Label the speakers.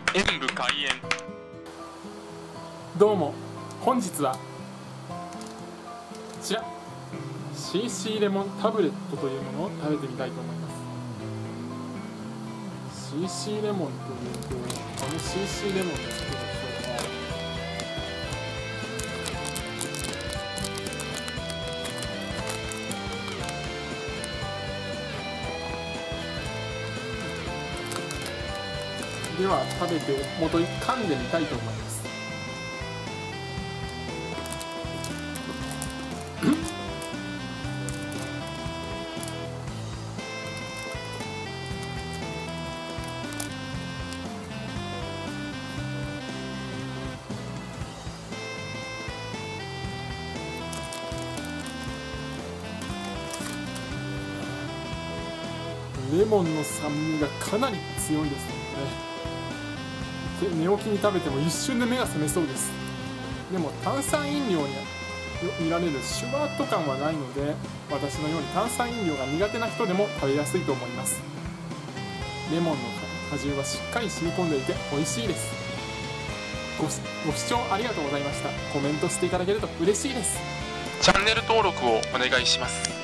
Speaker 1: 演武開演。
Speaker 2: どうも、本日はこちら CC レモンタブレットというものを食べてみたいと思います。 CC レモンというと、CC レモンですけど、では食べて元に噛んでみたいと思います。レモンの酸味がかなり強いですね。寝起きに食べても一瞬で目が覚めそうです。でも炭酸飲料に見られるシュワッと感はないので、私のように炭酸飲料が苦手な人でも食べやすいと思います。レモンの果汁はしっかり染み込んでいて美味しいです。ご視聴ありがとうございました。コメントしていただけると嬉しいです。
Speaker 1: チャンネル登録をお願いします。